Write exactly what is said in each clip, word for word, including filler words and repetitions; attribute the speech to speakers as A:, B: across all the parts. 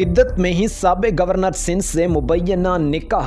A: इद्दत में ही साबिक गवर्नर सिंध से मुबैना निकाह।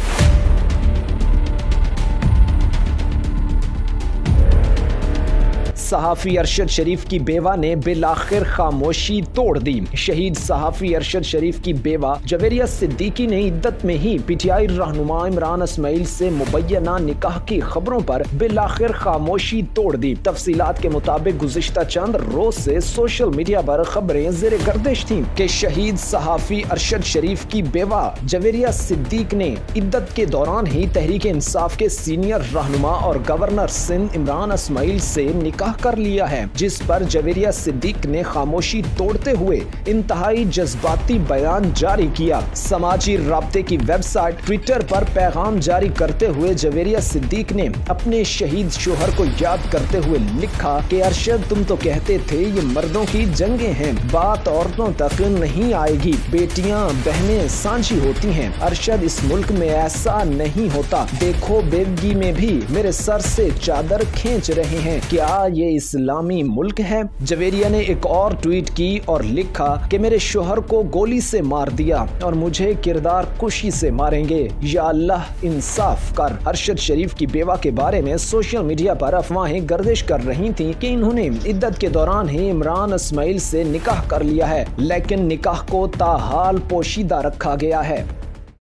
A: सहाफ़ी अरशद शरीफ की बेवा ने बिलाखिर खामोशी तोड़ दी। शहीद सहाफ़ी अरशद शरीफ की बेवा जवेरिया सिद्दीकी ने इद्दत में ही पीटीआई रहनुमा इमरान इस्माइल से मुबैना निकाह की खबरों पर बिलाखिर खामोशी तोड़ दी। तफसीलात के मुताबिक गुज़िश्ता चंद रोज से सोशल मीडिया पर खबरें ज़ेरे गर्दिश थीं कि शहीद सहाफ़ी अरशद शरीफ की बेवा जवेरिया सिद्दीक ने इद्दत के दौरान ही तहरीक इंसाफ के सीनियर रहनुमा और गवर्नर सिंध इमरान इस्माइल से निकाह कर लिया है, जिस पर जवेरिया सिद्दीक ने खामोशी तोड़ते हुए इंतहाई जज्बाती बयान जारी किया। समाजी राब्ते की वेबसाइट ट्विटर पर पैगाम जारी करते हुए जवेरिया सिद्दीक ने अपने शहीद शोहर को याद करते हुए लिखा कि अरशद, तुम तो कहते थे ये मर्दों की जंगें हैं, बात औरतों तक नहीं आएगी, बेटियां बहनें सांझी होती हैं। अरशद, इस मुल्क में ऐसा नहीं होता, देखो बेवगी में भी मेरे सर से चादर खींच रहे हैं, क्या ये इस्लामी मुल्क है? जवेरिया ने एक और ट्वीट की और लिखा कि मेरे शोहर को गोली से मार दिया और मुझे किरदार कुशी से मारेंगे, या अल्लाह इंसाफ कर। अरशद शरीफ की बेवा के बारे में सोशल मीडिया पर अफवाहें गर्दिश कर रही थीं कि इन्होंने इद्दत के दौरान ही इमरान इस्माइल से निकाह कर लिया है, लेकिन निकाह को ताहाल पोशीदा रखा गया है।